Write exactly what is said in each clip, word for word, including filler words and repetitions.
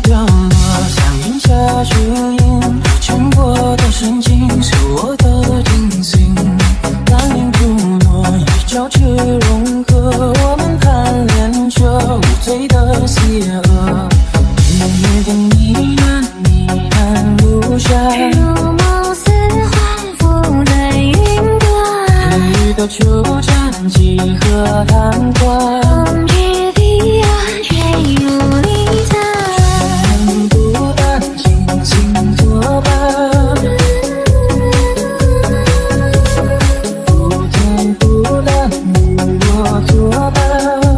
掉落，像云下树影，牵过的神经是我的定心。蓝影吐落，与交织融合，我们贪恋着无罪的邪恶。音乐的呢喃呢喃录下， 如梦似幻浮在云端， 对于的纠缠几何贪欢。 风之彼岸坠入泥潭， 全不安静静作伴，不甜不辣与我作伴。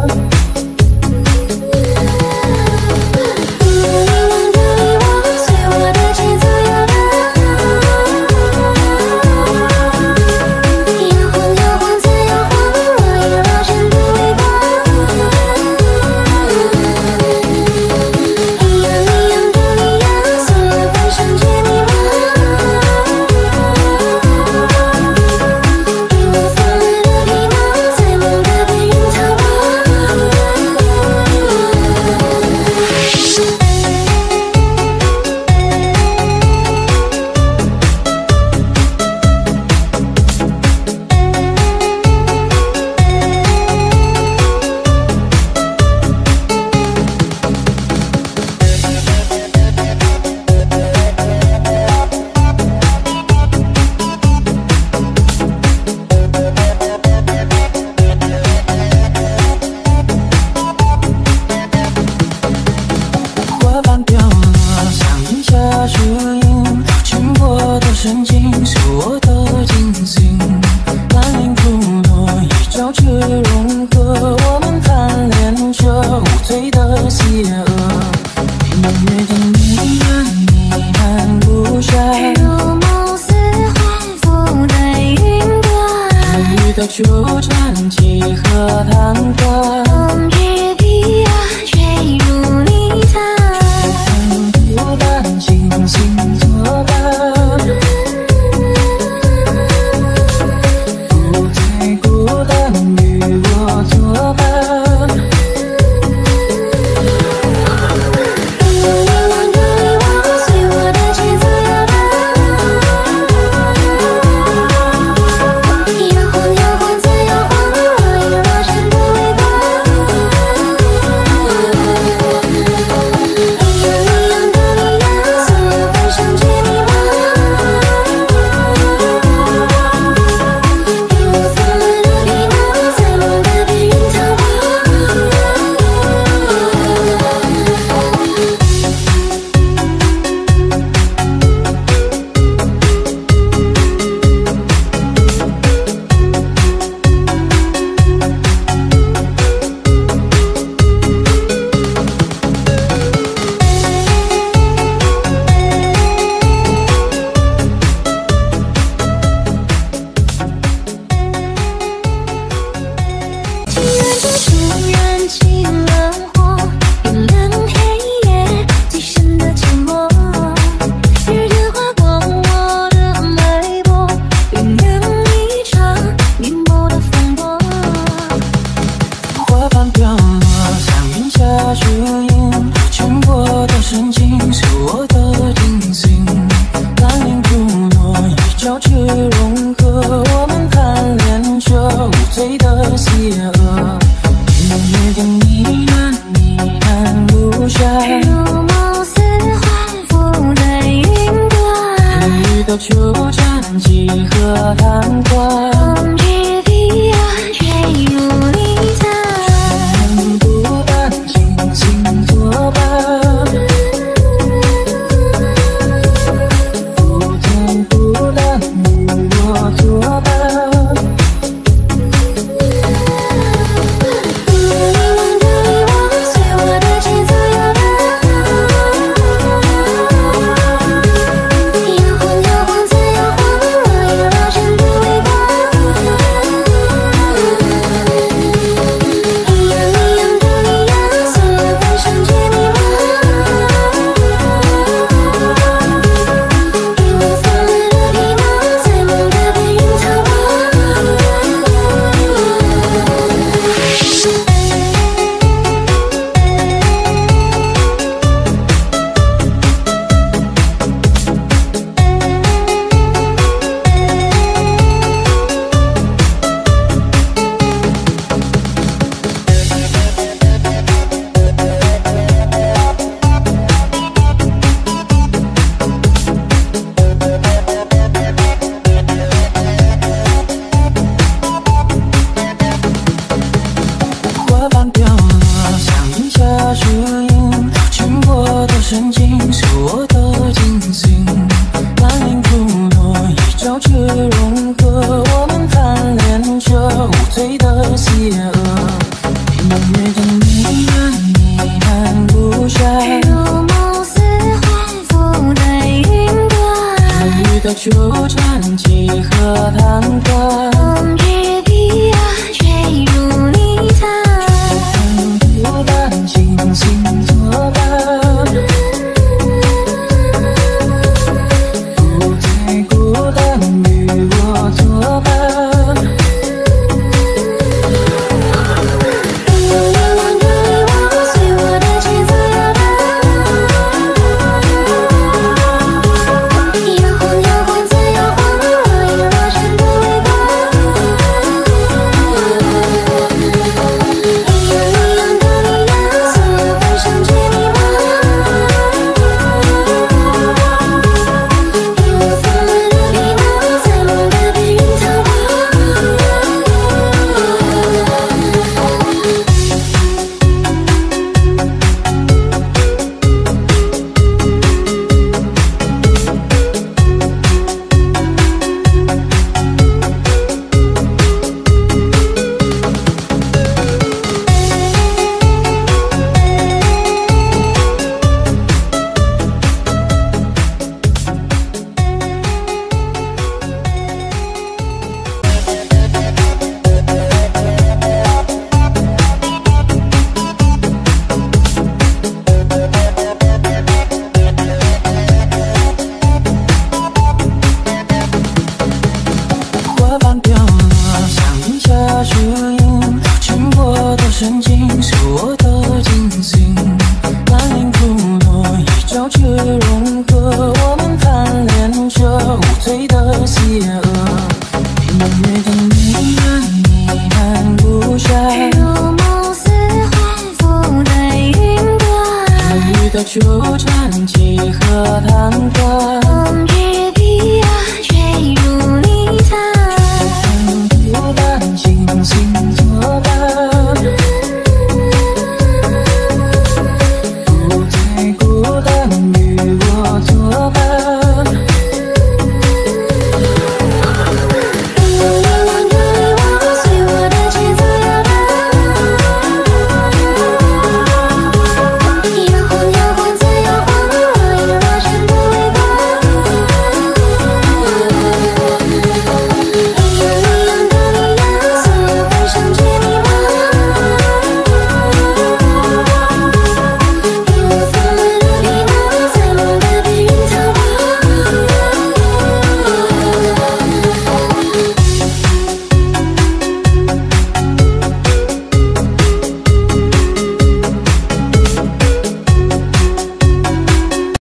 神经是我的定心，蓝影吐落，与交织融合，我们贪恋着无罪的邪恶。音乐的呢喃呢喃录下， 如梦似幻浮在云端， 对于的纠缠几何贪欢。 风之彼岸坠入泥潭， 不甘静静作伴。纠缠几何贪欢， 风之彼岸坠入泥潭， 全不安静静作伴，不甜不辣与我作伴。 你忘的遗忘，随我的节奏摇摆。 纠缠，几何贪欢。 冬日彼岸，坠入泥潭。 孤单，精心作伴。不再孤单，与我作伴。神经是我的精心，难令触摸，一朝却融合。我们贪恋着无罪的邪恶，明月的迷人弥漫不晒， 如梦似幻，浮在云端。 雨的纠缠，几何贪欢。 冬日